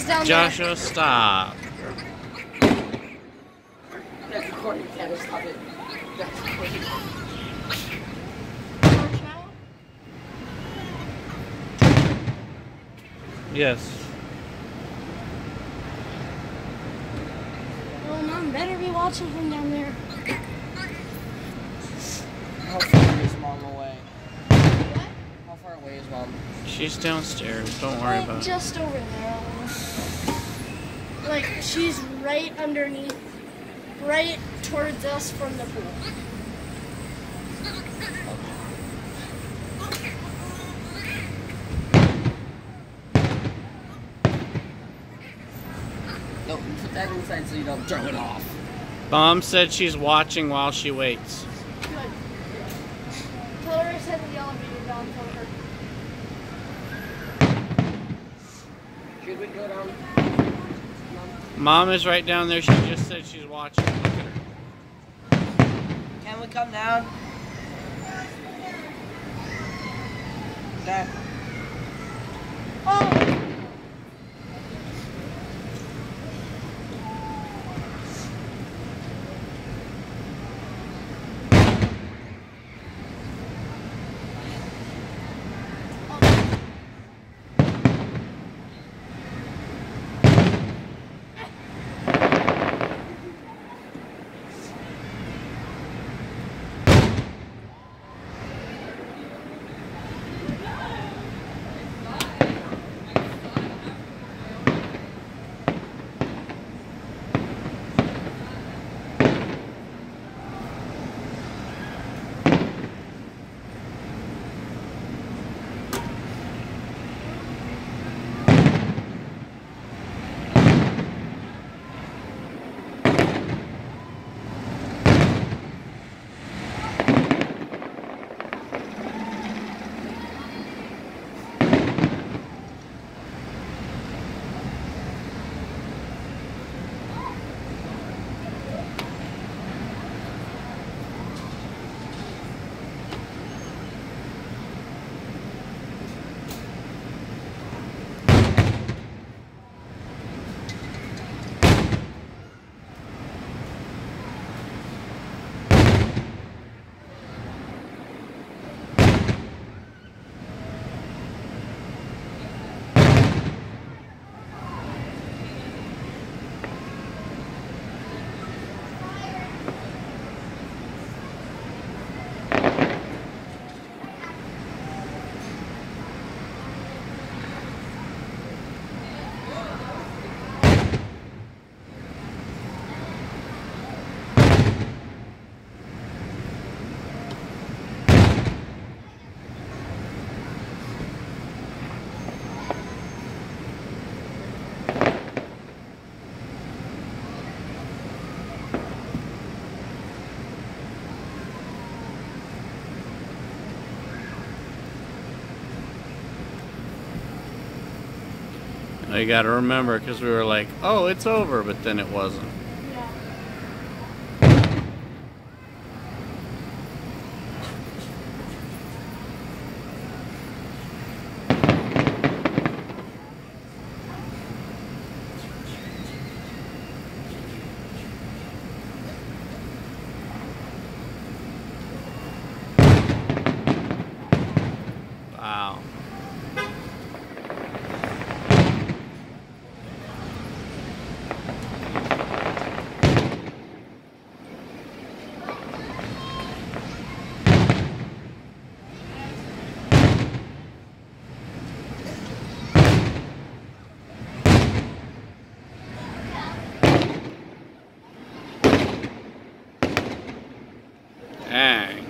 down Joshua, there. stop. That's recording, Tanner, stop it. That's recording. Yes. Well, Mom better be watching from down there. How far is Mom away? What? How far away is Mom? She's downstairs. Don't worry about it. Just over there. Like, she's right underneath, right towards us from the pool. No, put that inside so you don't throw it off. Mom said she's watching while she waits. Good. Tell her I sent the elevator down for her. Should we go down? Mom is right down there. She just said she's watching. Look at her. Can we come down? Okay. Oh! You gotta remember, because we were like, oh, it's over, but then it wasn't. Wow. Dang.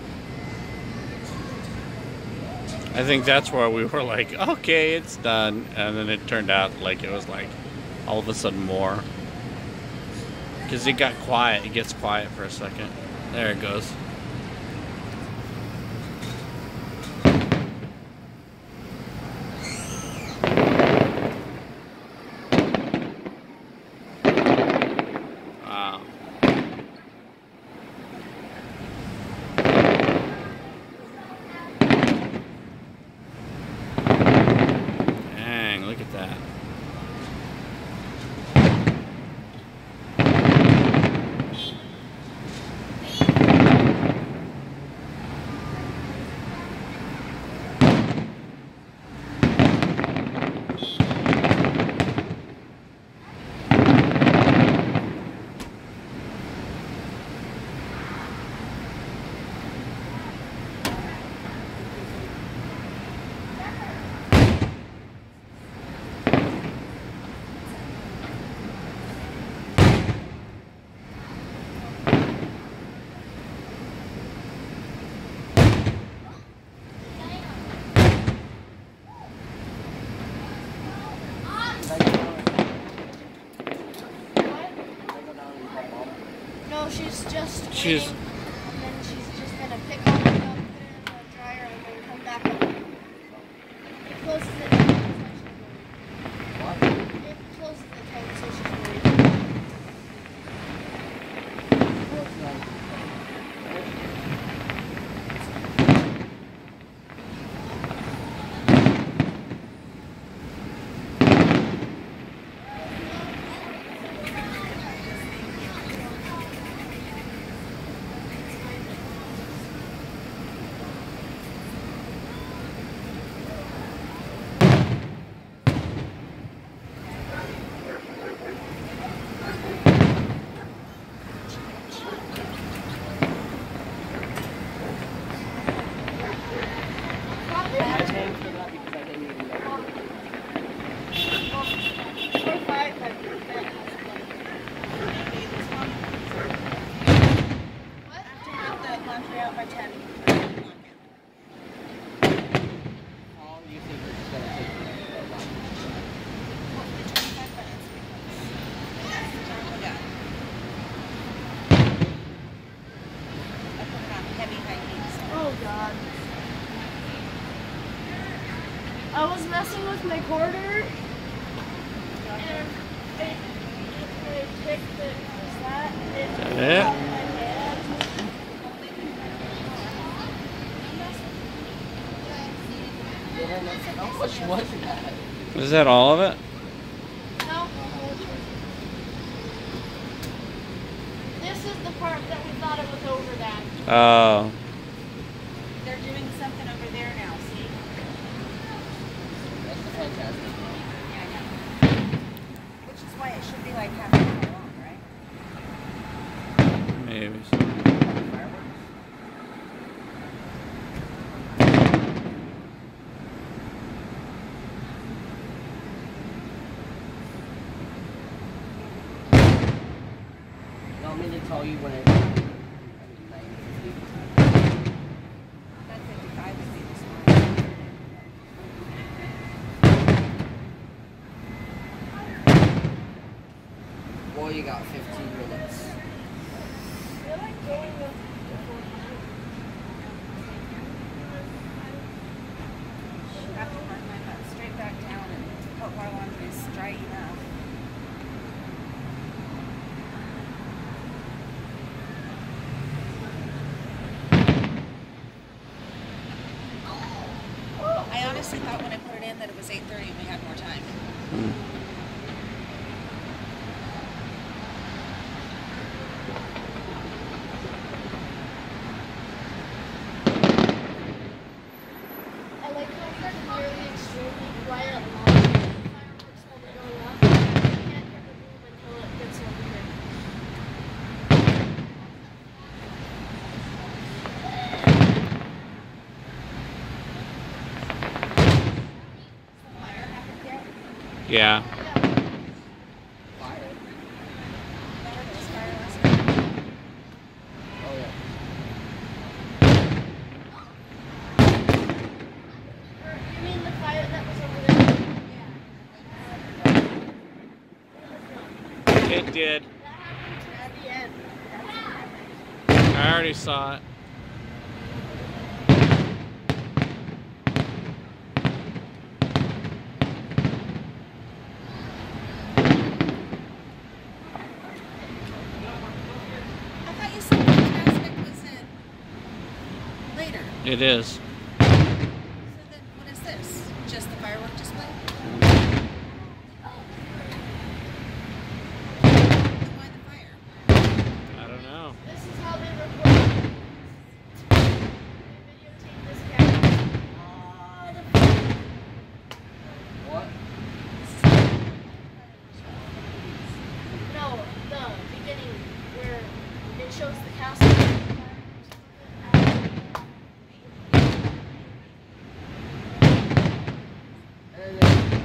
I think that's where we were like, okay, it's done. And then it turned out like it was like all of a sudden more. Because it got quiet. It gets quiet for a second. There it goes. Wow. Dang, look at that. she's... And then she's just gonna pick all it up, put it in the dryer, and then come back up. It closes the tank, What? it closes the tank, so she's worried. Well, it's not. I paid for that because I didn't even know. Or five, but what? To have the laundry out by 10. How long do you think it's gonna take to get that done? Hopefully 25 minutes because that's the time we got. I put it on heavy high heat. So. Oh god. I was messing with my quarter and I picked it. Was that? It Is that caught it? my hand. How much was that? Is that all of it? No. This is the part that we thought it was over that. Oh. They're doing something over there now, see? That's fantastic. Yeah, I know. Which is why it should be like half an hour long, right? Maybe. Fireworks? You want me to tell you when it's 9:50? That 55 would be this one. Well, you got 15 minutes. I have to park my butt straight back down and hope my laundry is dry enough. I honestly thought when I put it in that it was 8:30 and we had more time. I like how you can hear the extremely quiet launch fireworks while they're going up. You can't hear the boom until it gets over here. Yeah. Fire. Remember those fire last night? Oh, yeah. You mean the fire that was over there? Yeah. It did. That happened at the end. I already saw it. I thought you said Fantastic was in later. It is. So then what is this? Just the firework display? Why the fire? I don't know. This is how they record. They videotape this camera. All the What? No, the beginning where it shows the castle. And then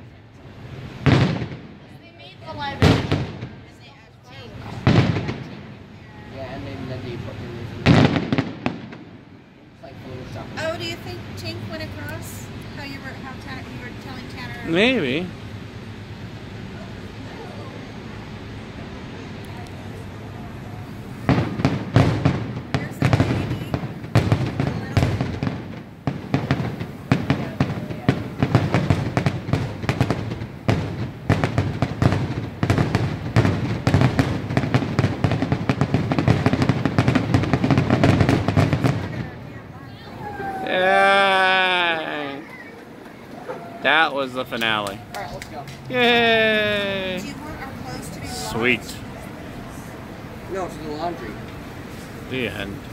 They made the live action. And they add Tank. yeah, and then they put in this. It's like Photoshop. Oh, do you think Tink went across? How you were telling Tanner? Maybe. That was the finale. Alright, let's go. Yay! Do you want our clothes to be washed? Sweet. No, it's the laundry. The end.